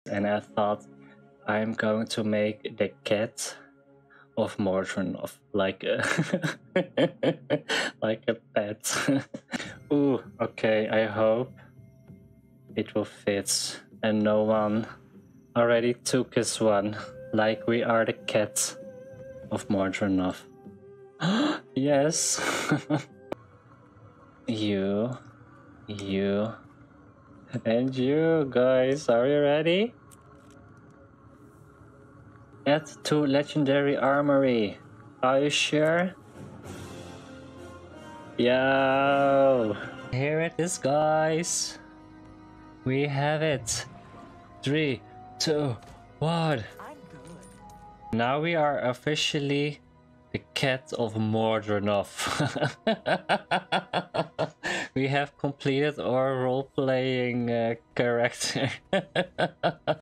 and I thought I'm going to make the Cat of Mordremoth like a like a pet. Ooh, okay, I hope it will fit and no one already took his one, like we are the Cat of Mordremoth. Yes. you, and you guys, are you ready? Add to legendary armory. Are you sure? Yo! Here it is, guys. We have it. 3, 2, 1. Now we are officially the Cat of Mordremoth. We have completed our role-playing character.